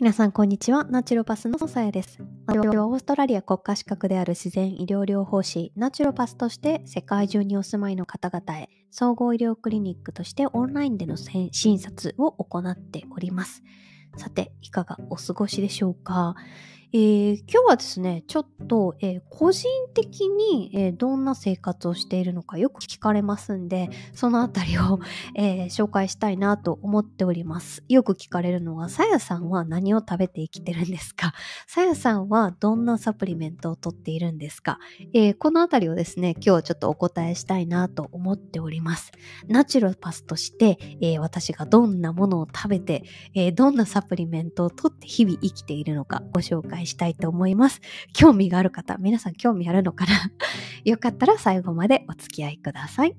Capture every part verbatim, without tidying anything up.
皆さんこんにちは。ナチュロパスのさやです。私はオーストラリア国家資格である自然医療療法士ナチュロパスとして世界中にお住まいの方々へ総合医療クリニックとしてオンラインでの診察を行っております。さて、いかがお過ごしでしょうか。えー、今日はですね、ちょっと、えー個人的に、えーどんな生活をしているのかよく聞かれますんで、そのあたりを、えー紹介したいなと思っております。よく聞かれるのは、さやさんは何を食べて生きてるんですか？さやさんはどんなサプリメントを取っているんですか？えーこのあたりをですね、今日はちょっとお答えしたいなと思っております。ナチュロパスとして、えー私がどんなものを食べて、えーどんなサプリメントを取って日々生きているのかご紹介したいと思います。興味がある方、皆さん興味あるのかな？よかったら最後までお付き合いください。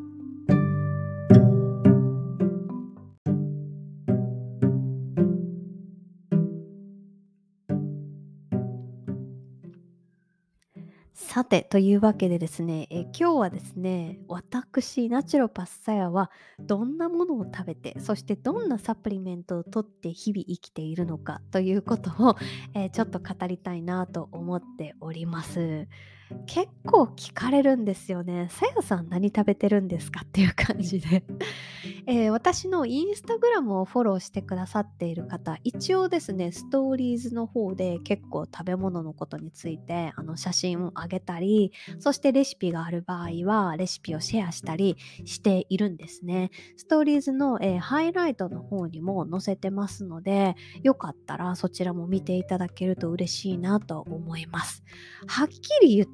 さて、というわけでですね、え今日はですね、私、ナチュロパスさやはどんなものを食べて、そしてどんなサプリメントを取って日々生きているのかということを、えーちょっと語りたいなと思っております。結構聞かれるんですよね。さやさん何食べてるんですかっていう感じで。えー私のインスタグラムをフォローしてくださっている方、一応ですね、ストーリーズの方で結構食べ物のことについてあの写真を上げたり、そしてレシピがある場合はレシピをシェアしたりしているんですね。ストーリーズの、えーハイライトの方にも載せてますので、よかったらそちらも見ていただけると嬉しいなと思います。はっきり言って、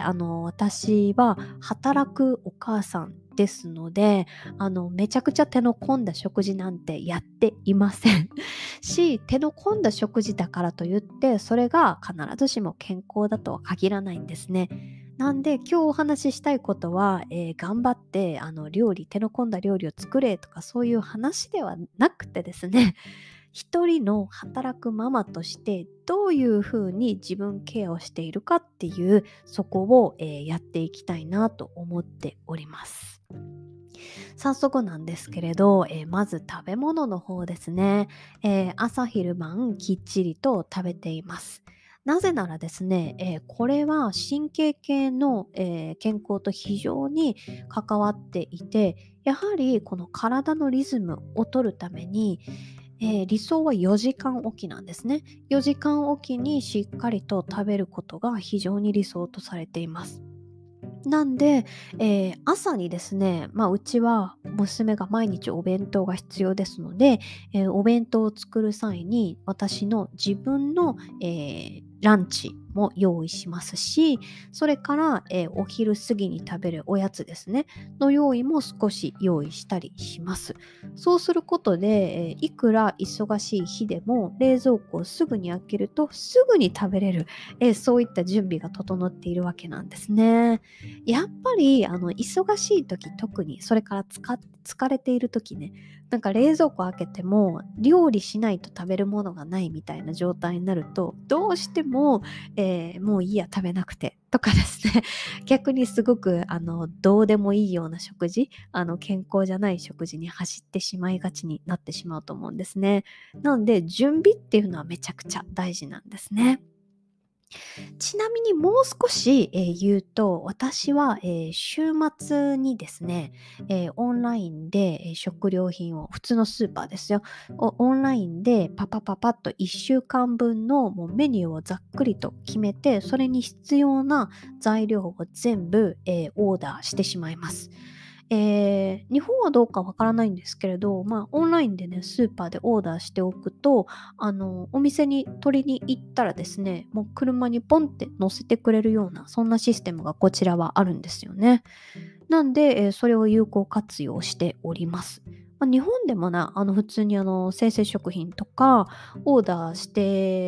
あの、私は働くお母さんですので、あの、めちゃくちゃ手の込んだ食事なんてやっていません。し、手の込んだ食事だからといって、それが必ずしも健康だとは限らないんですね。なんで今日お話ししたいことは、えー頑張ってあの料理、手の込んだ料理を作れとかそういう話ではなくてですね、一人の働くママとしてどういうふうに自分ケアをしているかっていうそこを、えーやっていきたいなと思っております。早速なんですけれど、えーまず食べ物の方ですね、えー朝昼晩きっちりと食べています。なぜならですね、えーこれは神経系の、えー健康と非常に関わっていて、やはりこの体のリズムを取るために、えー理想はよじかんおきなんですね。よじかんおきにしっかりと食べることが非常に理想とされています。なんで、えー朝にですね、まあ、うちは娘が毎日お弁当が必要ですので、えーお弁当を作る際に私の自分の、えーランチも用意しますし、それから、えーお昼過ぎに食べるおやつですね、の用意も少し用意したりします。そうすることで、えーいくら忙しい日でも冷蔵庫をすぐに開けるとすぐに食べれる、えーそういった準備が整っているわけなんですね。やっぱりあの忙しい時、特にそれからつか疲れている時ね、なんか冷蔵庫開けても料理しないと食べるものがないみたいな状態になると、どうしても、えーもういいや食べなくてとかですね、逆にすごくあのどうでもいいような食事、あの健康じゃない食事に走ってしまいがちになってしまうと思うんですね。なので準備っていうのはめちゃくちゃ大事なんですね。ちなみにもう少し、えー言うと、私は、えー週末にですね、えーオンラインで、えー食料品を、普通のスーパーですよ、おオンラインでパパパパッといっしゅうかんぶんのもうメニューをざっくりと決めて、それに必要な材料を全部、えーオーダーしてしまいます。えー日本はどうかわからないんですけれど、まあ、オンラインでね、スーパーでオーダーしておくと、あの、お店に取りに行ったらですね、もう車にポンって乗せてくれるような、そんなシステムがこちらはあるんですよね。なんで、えーそれを有効活用しております。まあ、日本でもな、あの、普通にあの、生鮮食品とか、オーダーして、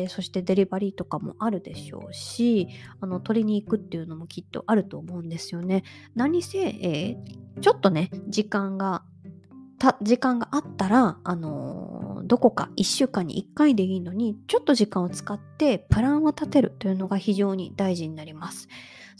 そしてデリバリーとかもあるでしょうし、あの、取りに行くっていうのもきっとあると思うんですよね。何せ、えーちょっとね、時間がた時間があったら、あのーどこかいっしゅうかんにいっかいでいいのに、ちょっと時間を使ってプランを立てるというのが非常に大事になります。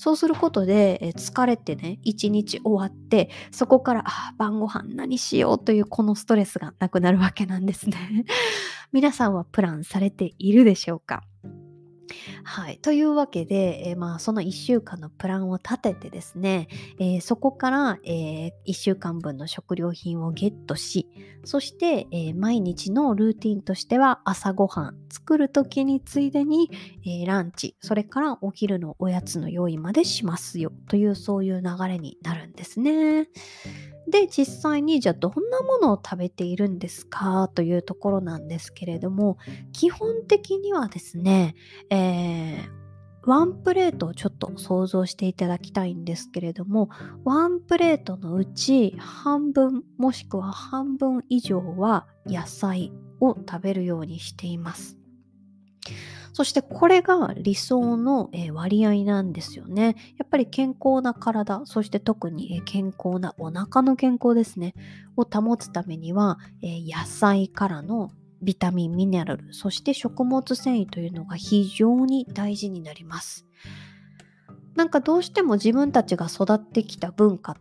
そうすることで、え、疲れてね、いちにち終わって、そこから、あ、晩ご飯何しようというこのストレスがなくなるわけなんですね。皆さんはプランされているでしょうか？はい。というわけで、えーまあ、そのいっしゅうかんのプランを立ててですね、えーそこから、えーいっしゅうかんぶんの食料品をゲットし、そして、えー毎日のルーティンとしては朝ごはん作るときについでに、えーランチ、それからお昼のおやつの用意までしますよというそういう流れになるんですね。で、実際にじゃあどんなものを食べているんですかというところなんですけれども、基本的にはですね、えーワンプレートをちょっと想像していただきたいんですけれども、ワンプレートのうち半分もしくは半分以上は野菜を食べるようにしています。そしてこれが理想の、えー割合なんですよね。やっぱり健康な体、そして特に、えー健康なお腹の健康ですね、を保つためには、えー野菜からのビタミン、ミネラル、そして食物繊維というのが非常に大事になります。なんかどうしても自分たちが育ってきた文化って、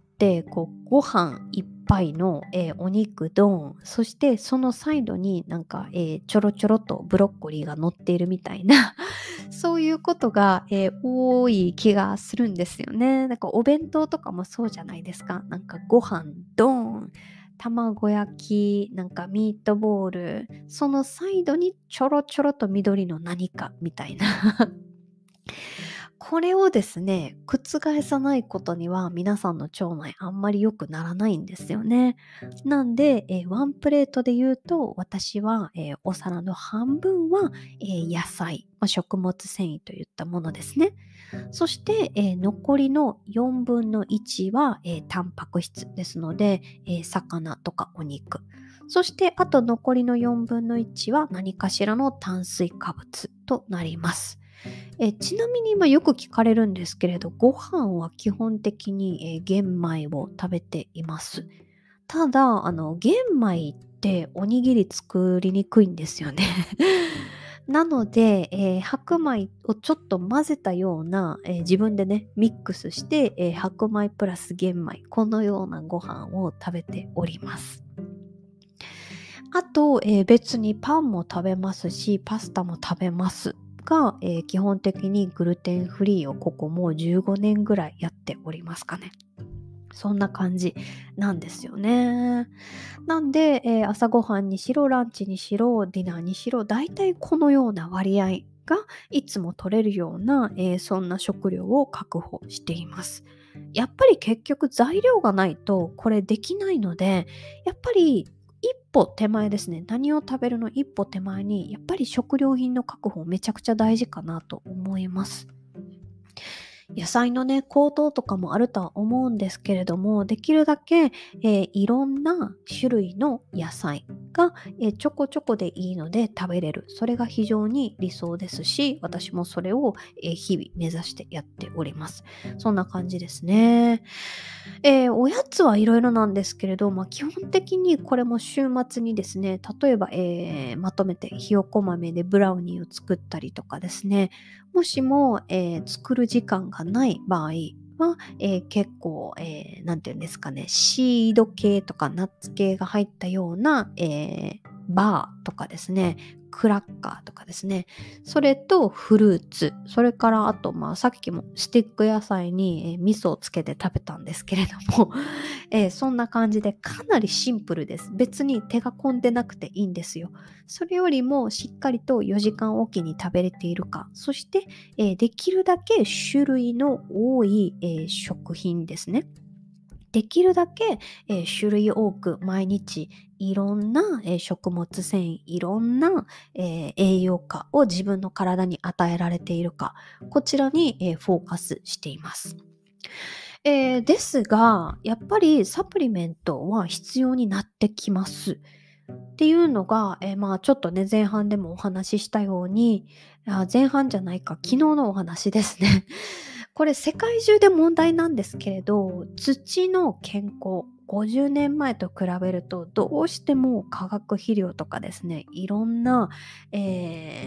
こう、ご飯いっぱいの、えーお肉ドーン、そしてそのサイドになんか、えーちょろちょろとブロッコリーが乗っているみたいな、そういうことが、えー多い気がするんですよね。なんかお弁当とかもそうじゃないですか。なんかご飯ドーン、卵焼き、なんかミートボール、そのサイドにちょろちょろと緑の何かみたいな。これをですね、覆さないことには皆さんの腸内あんまり良くならないんですよね。なんで、えーワンプレートで言うと、私は、えーお皿の半分は、えー野菜、まあ、食物繊維といったものですね。そして、えー残りのよんぶんのいちは、えータンパク質ですので、えー魚とかお肉。そして、あと残りのよんぶんのいちは何かしらの炭水化物となります。え、ちなみに今よく聞かれるんですけれど、ご飯は基本的に、え、玄米を食べています。ただ、あの、玄米っておにぎり作りにくいんですよね。なので、えー白米をちょっと混ぜたような、えー自分でね、ミックスして、えー白米プラス玄米、このようなご飯を食べております。あと、えー別にパンも食べますし、パスタも食べますが、えー基本的にグルテンフリーをここもうじゅうごねんぐらいやっておりますかね。そんな感じなんですよね。なんで、えー朝ごはんにしろ、ランチにしろ、ディナーにしろ、だいたいこのような割合がいつも取れるような、えーそんな食料を確保しています。やっぱり結局材料がないとこれできないので、やっぱり一歩手前ですね。何を食べるの一歩手前に、やっぱり食料品の確保めちゃくちゃ大事かなと思います。野菜のね、高騰とかもあるとは思うんですけれども、できるだけ、えーいろんな種類の野菜が、えーちょこちょこでいいので食べれる。それが非常に理想ですし、私もそれを、えー日々目指してやっております。そんな感じですね。えーおやつはいろいろなんですけれど、まあ、基本的にこれも週末にですね、例えば、えーまとめてひよこ豆でブラウニーを作ったりとかですね、もしも、えー作る時間がない場合は、えー結構、えーなんていうんですかね、シード系とかナッツ系が入ったような、えーバーとかですね、クラッカーとかですね、それとフルーツ、それからあと、まあ、さっきもスティック野菜に、えー味噌をつけて食べたんですけれども、えーそんな感じでかなりシンプルです。別に手が込んでなくていいんですよ。それよりもしっかりとよじかんおきに食べれているか、そして、えーできるだけ種類の多い、えー食品ですね。できるだけ、えー種類多く毎日いろんな、えー食物繊維、いろんな、えー栄養価を自分の体に与えられているか、こちらに、えーフォーカスしています。えーですが、やっぱりサプリメントは必要になってきます。っていうのが、えーまあちょっとね、前半でもお話ししたように、あ、前半じゃないか、昨日のお話ですね。これ世界中で問題なんですけれど、土の健康、ごじゅうねんまえと比べると、どうしても化学肥料とかですね、いろんな、えー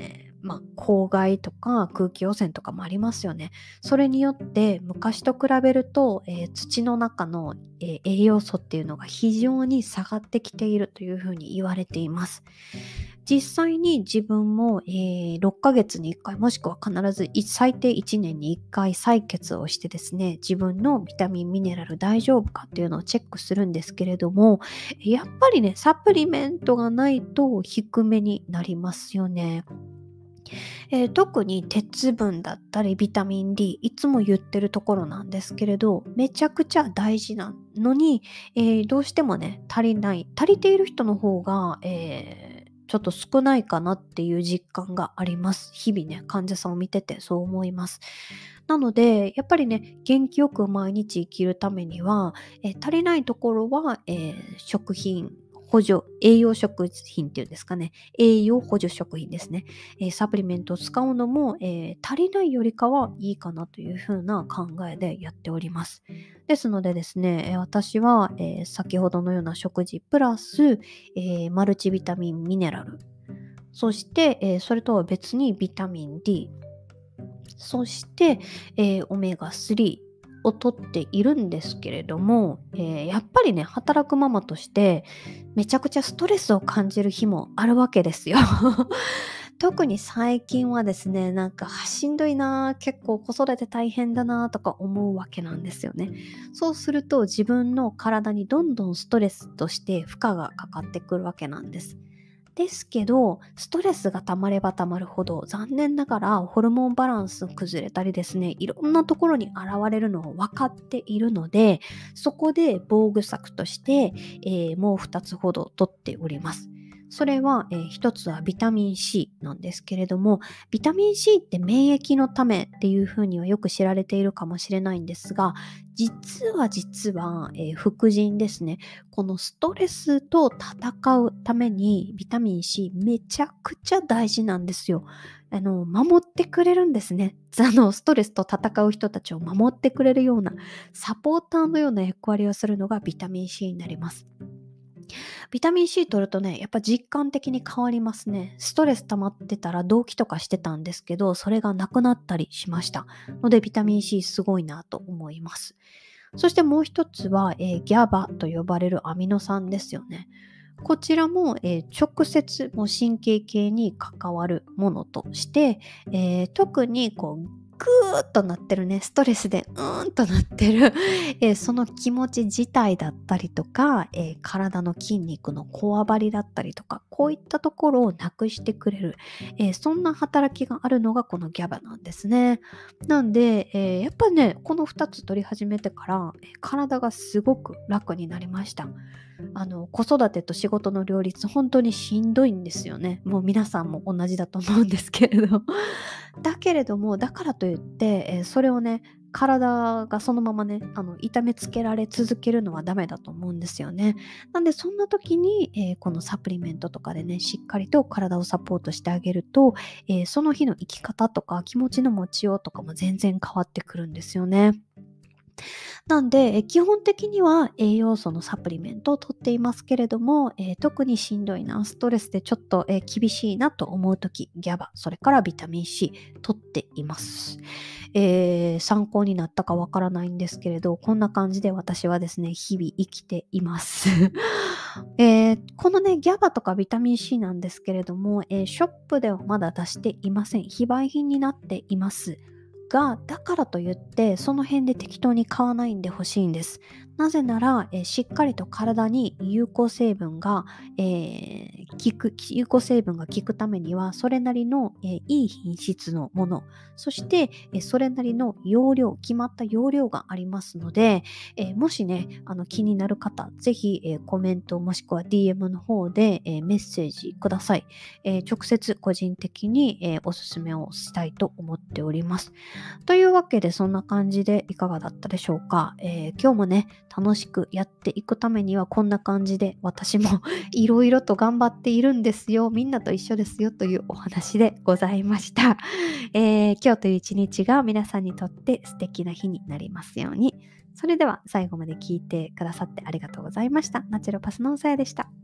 まあ、公害とか空気汚染とかもありますよね。それによって昔と比べると、えー土の中の、えー栄養素っていうのが非常に下がってきているというふうに言われています。実際に自分も、えーろっかげつにいっかいもしくは必ずい最低いちねんにいっかい採血をしてですね、自分のビタミンミネラル大丈夫かっていうのをチェックするんですけれども、やっぱりね、サプリメントがないと低めになりますよね。えー特に鉄分だったりビタミン D、いつも言ってるところなんですけれど、めちゃくちゃ大事なのに、えーどうしてもね、足りない。足りている人の方が、えーちょっと少ないかなっていう実感があります。日々ね、患者さんを見ててそう思います。なので、やっぱりね、元気よく毎日生きるためには、えー足りないところは、えー食品、補助、栄養食品っていうんですかね。栄養補助食品ですね。えーサプリメントを使うのも、えー足りないよりかはいいかなというふうな考えでやっております。ですのでですね、えー私は、えー先ほどのような食事プラス、えーマルチビタミンミネラル、そして、えーそれとは別にビタミン D、そして、えーオメガスリーを取っているんですけれども、えーやっぱりね、働くママとして、めちゃくちゃストレスを感じる日もあるわけですよ。特に最近はですね、なんかはしんどいなー、結構子育て大変だなーとか思うわけなんですよね。そうすると自分の体にどんどんストレスとして負荷がかかってくるわけなんです。ですけど、ストレスが溜まれば溜まるほど、残念ながらホルモンバランス崩れたりですね、いろんなところに現れるのを分かっているので、そこで防具策として、えーもうふたつほど取っております。それは、えー、ひとつはビタミン C なんですけれども、ビタミン C って免疫のためっていうふうにはよく知られているかもしれないんですが、実は実は、えー副腎ですね。このストレスと戦うためにビタミン C めちゃくちゃ大事なんですよ。あの、守ってくれるんですね。あの、ストレスと戦う人たちを守ってくれるようなサポーターのような役割をするのがビタミン C になります。ビタミン C 取るとね、やっぱ実感的に変わりますね。ストレス溜まってたら動悸とかしてたんですけど、それがなくなったりしました。のでビタミン C すごいなと思います。そしてもう一つは、えー、ギャバと呼ばれるアミノ酸ですよね。こちらも、えー直接もう神経系に関わるものとして、えー特にこうグーッとなってるね、ストレスでうーんとなってる、えーその気持ち自体だったりとか、えー体の筋肉のこわばりだったりとか、こういったところをなくしてくれる、えーそんな働きがあるのがこのギャバなんですね。なんで、えーやっぱね、このふたつ取り始めてから、えー体がすごく楽になりました。あの、子育てと仕事の両立、本当にしんどいんですよね。もう皆さんも同じだと思うんですけれど。だけれども、だからといって、えーそれをね、体がそのままね、あの、痛めつけられ続けるのはダメだと思うんですよね。なんで、そんな時に、えーこのサプリメントとかでね、しっかりと体をサポートしてあげると、えーその日の生き方とか気持ちの持ちようとかも全然変わってくるんですよね。なんで、え基本的には栄養素のサプリメントを取っていますけれども、えー特にしんどいな、ストレスでちょっと、えー厳しいなと思うとき、ギャバ、それからビタミン C 取っています。えー参考になったかわからないんですけれど、こんな感じで私はですね、日々生きています。えーこのね、ギャバとかビタミン C なんですけれども、えーショップではまだ出していません。非売品になっています。が、だからといって、その辺で適当に買わないんでほしいんです。なぜなら、えーしっかりと体に有効成分が、えー効く、有効成分が効くためには、それなりの、えーいい品質のもの、そして、えーそれなりの容量、決まった容量がありますので、えーもしね、あの気になる方、ぜひ、えーコメントもしくは ディーエム の方で、えーメッセージください。えー直接個人的に、えーおすすめをしたいと思っております。というわけでそんな感じでいかがだったでしょうか。えー今日もね、楽しくやっていくためにはこんな感じで私もいろいろと頑張っているんですよ。みんなと一緒ですよというお話でございました。えー今日という一日が皆さんにとって素敵な日になりますように。それでは最後まで聞いてくださってありがとうございました。ナチュロパスのさやでした。